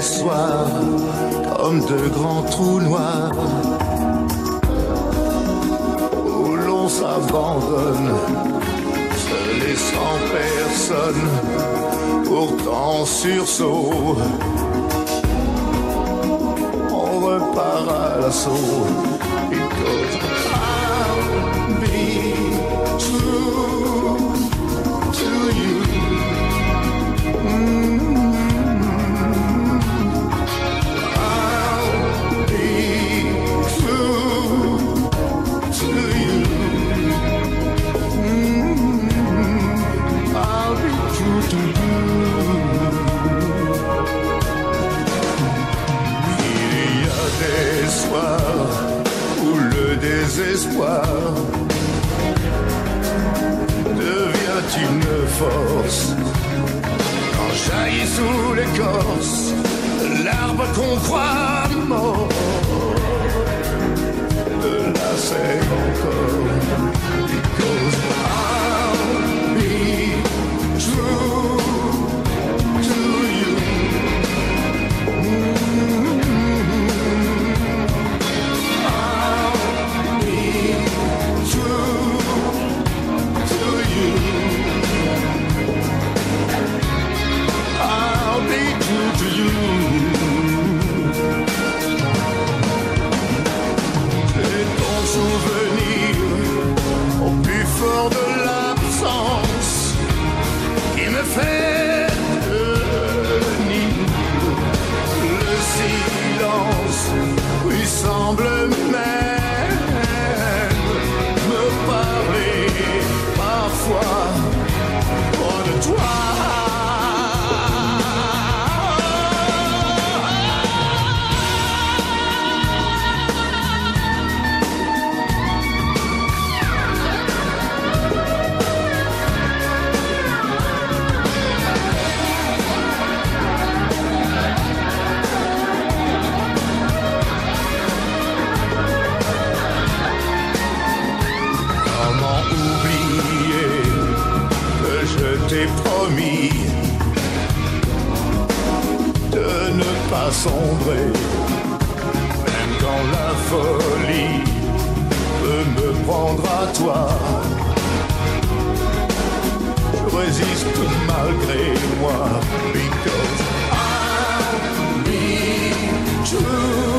des soirs comme de grands trous noirs où l'on s'abandonne, seul et sans personne, pourtant sursaut. On repart à l'assaut. Because I'll be true to you. I'll be true to you. I'll be true to you. Il y a des soirs où le désespoir devient une force. Quand jaillit sous l'écorce l'arbre qu'on croit mort, de là c'est encore. Because I'll be true to you. I'll be true to you. I'll be true to you. C'est ton souvenir au plus fort de l'absence qui me fait tenir. Le silence lui semble même me parler parfois loin de toi. Comment oublier que je t'ai promis de ne pas sombrer, même quand la folie peut me prendre à toi. Je résiste malgré moi, because I'll be true.